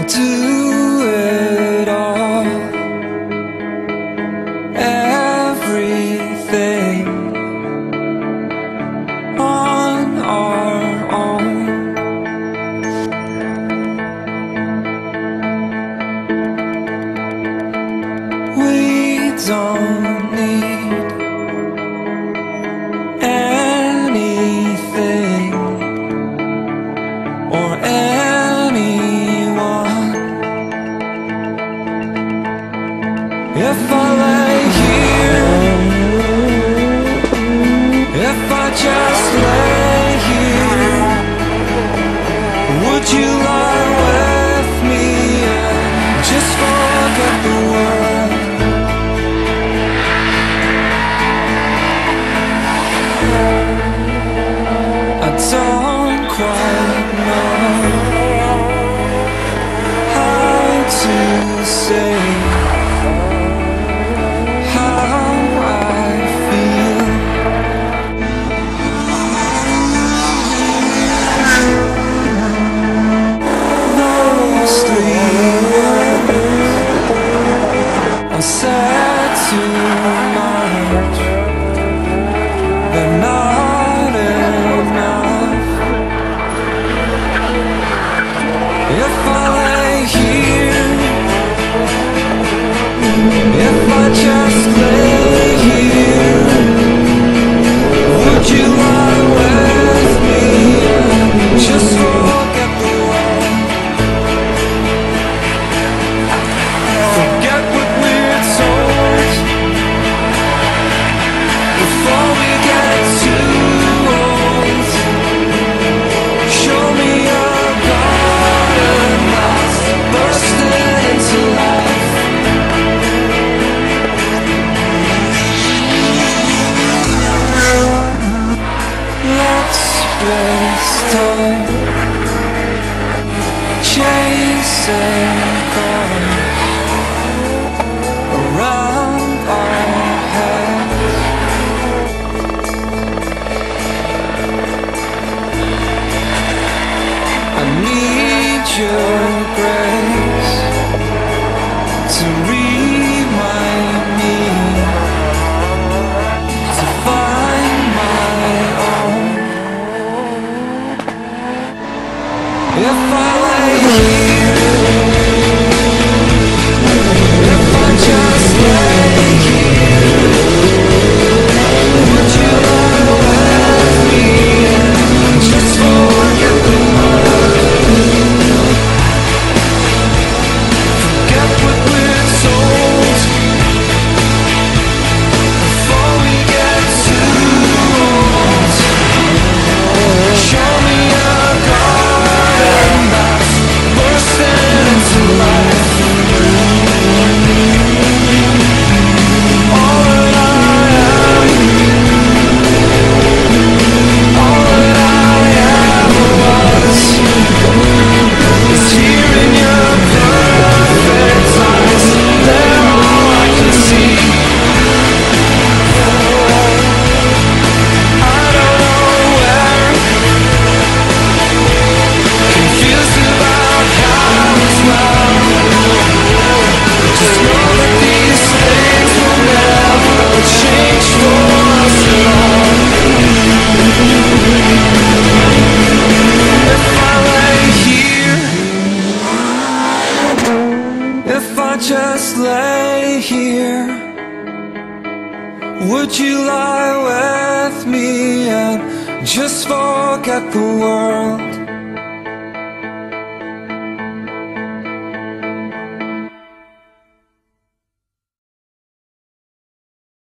I'll do it all, everything on our own. We don't need anything or anyone. If I lay here, if I just lay here, would you lie with me and just forget the world? I don't quite know how to say how I feel. Those 3 words I said too much, they're not enough. If I lay here, if I just lay here, would you lie with me and just forget the world? Forget what we're told before we get too old. Show me a garden that's bursting into life. Let's waste time chasing cars around our heads. I need your grace to remind me to find my own. If I lay here, if I just lay here, would you lie with me and just forget the world? Forget what we're told before we get too old. Show me a garden that's bursting into life. All that I am, all that I ever was, is here in your perfect eyes. They're all I can see. I don't know where, confused about how as well. Just know that these things will never change for us at all. If I lay here, if I just lay here, would you lie with me and just forget the world?